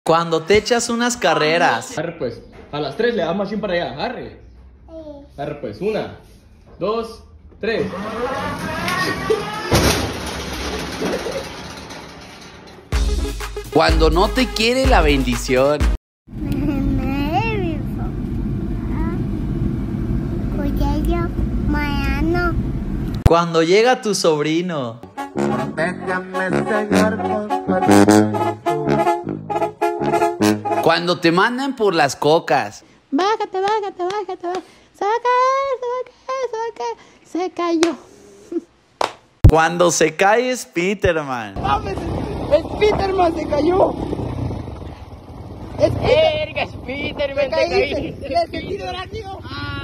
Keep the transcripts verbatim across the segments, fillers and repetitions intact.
Cuando te echas unas carreras. Arre pues, a las tres le damos así para allá, arre. Arre pues, una, dos, tres. Cuando no te quiere la bendición. Cuando llega tu sobrino. Cuando te mandan por las cocas. Bájate, bájate, bájate, bájate. Se va a caer, se va a caer, se va a caer. Se cayó. Cuando se cae Spiderman. ¡Mames! ¡Spiderman se cayó! ¡Erga, Spiderman, te caíste! ¡El sentido rápido!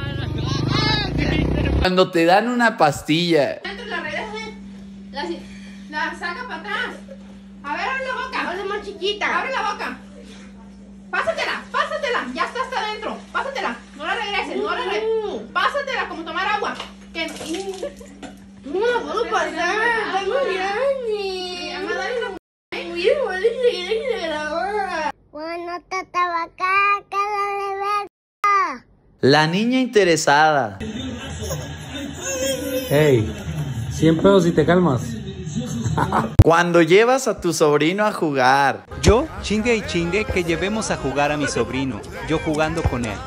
Cuando te dan una pastilla. La regresa, la, la saca para atrás. A ver, abre la boca. Abre más chiquita. Abre la boca. Pásatela, pásatela. Ya está hasta adentro. Pásatela. No la regreses, no la regreses. Pásatela como tomar agua. Que no la puedo pasar. Está muy grande. Ama, dale una. Bueno, te tabaca, cada de verga. La niña interesada. Hey, cien pesos si te calmas. Cuando llevas a tu sobrino a jugar. Yo chingue y chingue que llevemos a jugar a mi sobrino. Yo jugando con él.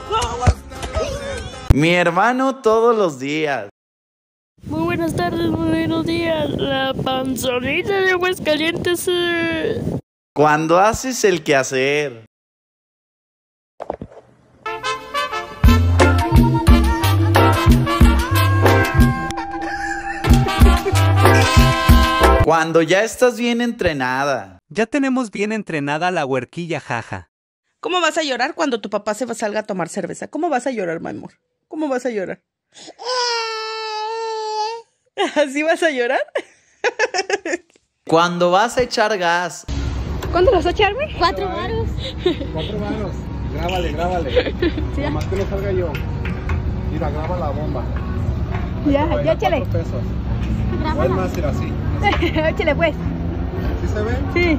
Mi hermano todos los días. Muy buenas tardes, muy buenos días. La panzonita de Aguascalientes. Eh. Cuando haces el quehacer. Cuando ya estás bien entrenada. Ya tenemos bien entrenada la huerquilla, jaja. ¿Cómo vas a llorar cuando tu papá se salga a tomar cerveza? ¿Cómo vas a llorar, mi amor? ¿Cómo vas a llorar? ¿Así vas a llorar? Cuando vas a echar gas. ¿Cuánto vas a echarme? Cuatro varos. Cuatro manos. Grábale, grábale. Sí. Nomás que no salga yo. Mira, graba la bomba. Ya, ya échale. Cuatro pesos. Puedes más ir así. Échale pues. ¿Sí se ve? Sí.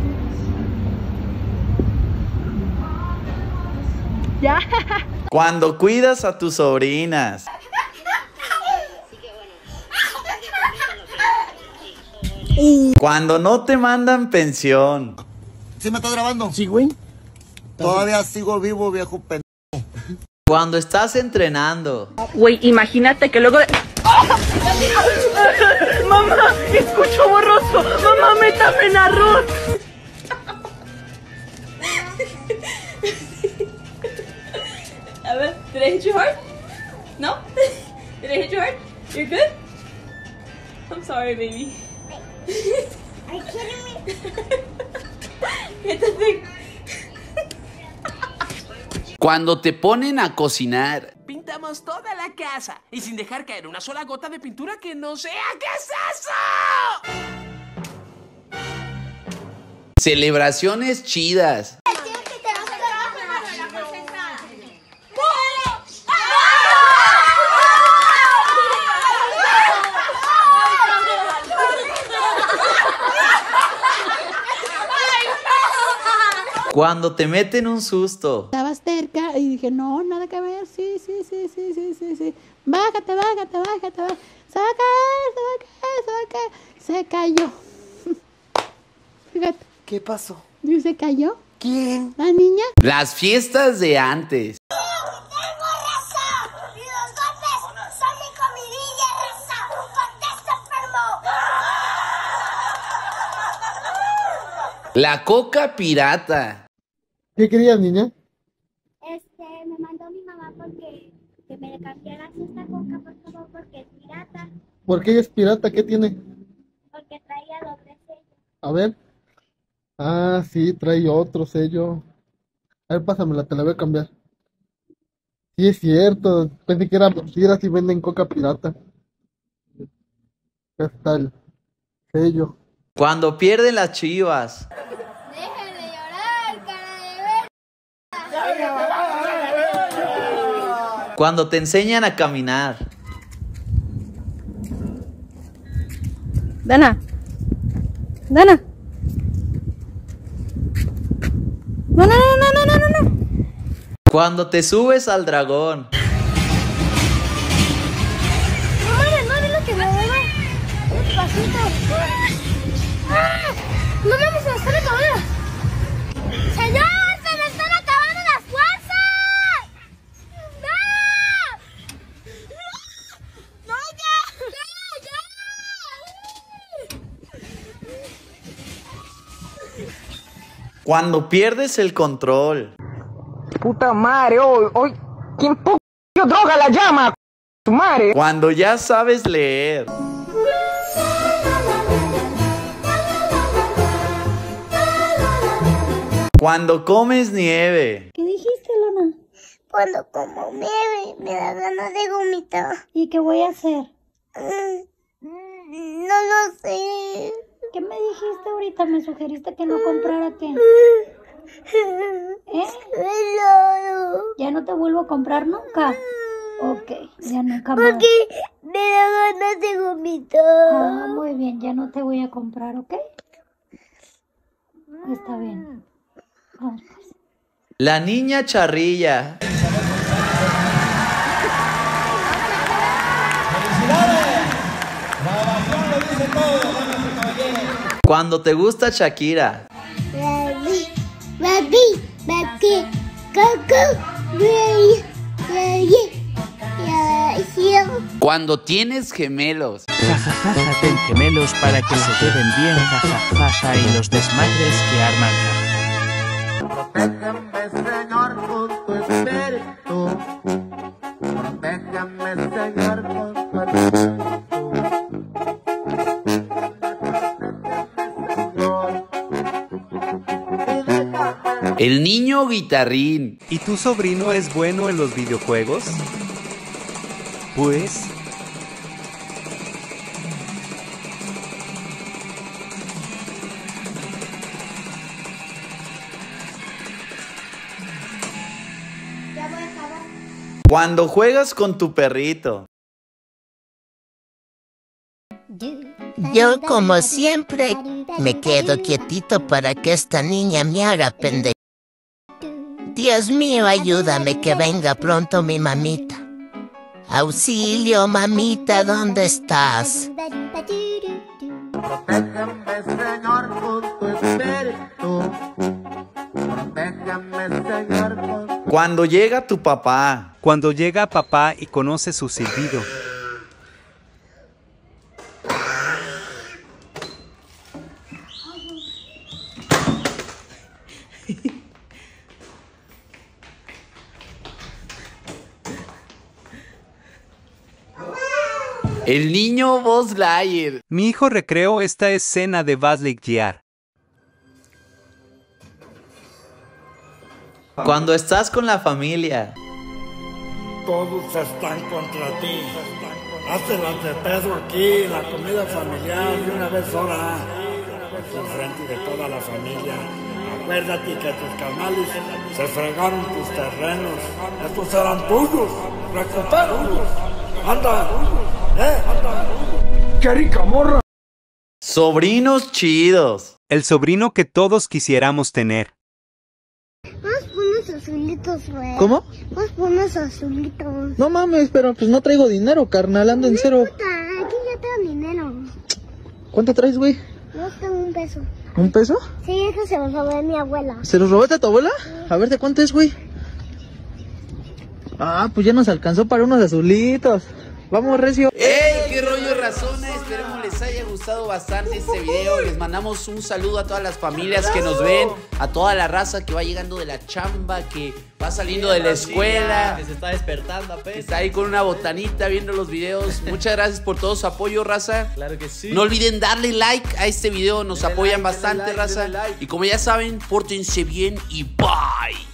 Ya. Cuando cuidas a tus sobrinas. Cuando no te mandan pensión. ¿Sí me estás grabando? Sí, güey. Todavía sigo vivo, viejo pendejo. Cuando estás entrenando. Güey, imagínate que luego de... ¡Mamá! ¡Escucho borroso! ¡Mamá, métame en arroz! A ver, did I hit you hard? No? Did I hit you hard? You're good? I'm sorry, baby. Are you kidding me? Hit the thing. Cuando te ponen a cocinar. Pintamos toda la casa y sin dejar caer una sola gota de pintura que no sea. ¿Qué es eso? Celebraciones chidas. Cuando te meten un susto. Estaba cerca y dije, no, nada que ver. Sí, sí, sí, sí, sí, sí, sí. Bájate, bájate, bájate, bájate. Se va a caer, se va a caer, se va a caer. Se cayó. Fíjate. ¿Qué pasó? ¿Y se cayó? ¿Quién? ¿La niña? Las fiestas de antes. ¡Tengo razón! ¡Y los golpes son mi comidilla, raza! ¡Contesta, enfermo! La coca pirata. ¿Qué querías, niña? Este, me mandó mi mamá porque que me cambiaras esta coca, por favor, porque es pirata. ¿Por qué ella es pirata? ¿Qué tiene? Porque traía doble sello. A ver. Ah, sí, trae otro sello. A ver, pásamela, te la voy a cambiar. Sí, es cierto. Pensé que era mentira si venden coca pirata. Acá está el sello. Cuando pierden las chivas. ¡Dejen de llorar, cara de ver! Cuando te enseñan a caminar. Dana. Dana. Cuando te subes al dragón. No mames, no, dile que me mueva. Despacito. ¡Ah! No mames, se me están acabando. ¡Señor! ¡Se me están acabando las fuerzas! ¡No! ¡No, ya! ¡Ya, ya! Cuando pierdes el control. Puta madre, hoy, hoy, ¿quién p*** droga la llama? Tu madre. Cuando ya sabes leer. Cuando comes nieve. ¿Qué dijiste, Luna? Cuando como nieve me da ganas de vomitar. ¿Y qué voy a hacer? Mm, no lo sé. ¿Qué me dijiste ahorita? Me sugeriste que no comprara qué. ¿Eh? Helado. ¿Ya no te vuelvo a comprar nunca? Ok, ya nunca más. Porque me da ganas de vomitar. Ah, muy bien, ya no te voy a comprar, ¿ok? Está bien. Vamos pues. La niña charrilla. Cuando te gusta Shakira. Baby, baby, baby, coco, baby, baby, Cuando tienes gemelos. Jajajaja, ten gemelos para que se queden bien, jajajaja, y los desmadres que arman. Protégeme, Señor, con tu espíritu. Protégeme, Señor, con tu espíritu. El niño guitarrín. ¿Y tu sobrino es bueno en los videojuegos? Pues... Cuando juegas con tu perrito. Yo, como siempre, me quedo quietito para que esta niña me haga pendejo. Dios mío, ayúdame que venga pronto mi mamita. Auxilio, mamita, ¿dónde estás? Protégeme, Señor, con tu espíritu. Protégeme, Señor, con tu... Cuando llega tu papá. Cuando llega papá y conoce su silbido. El niño Buzz Lightyear. Mi hijo recreó esta escena de Buzz Lightyear. Cuando estás con la familia. Todos están contra ti. Haztelas de pedo aquí, la comida familiar, de una vez sola. En frente de toda la familia. Acuérdate que tus canales se fregaron tus terrenos. Estos eran tuyos. Recupéralos. Anda. Eh, anda. ¡Qué rica morra! Sobrinos chidos. El sobrino que todos quisiéramos tener. Vamos por unos azulitos, güey. ¿Cómo? Vamos por unos azulitos. No mames, pero pues no traigo dinero, carnal, ando en cero. Puta, aquí ya tengo dinero. ¿Cuánto traes, güey? No tengo un peso. ¿Un peso? Sí, eso se lo robé a mi abuela. ¿Se los robaste a tu abuela? A ver, ¿de cuánto es, güey? Ah, pues ya nos alcanzó para unos azulitos. Vamos, recio. ¡Ey! ¡Qué rollo, razona! Esperemos les haya gustado bastante este video. Les mandamos un saludo a todas las familias que nos ven, a toda la raza que va llegando de la chamba, que va saliendo de la escuela, que se está despertando apenas. que está ahí con una botanita viendo los videos. Muchas gracias por todo su apoyo, raza. Claro que sí. No olviden darle like a este video, nos Denle apoyan like, bastante, denle like, raza. denle like. Y como ya saben, pórtense bien y bye.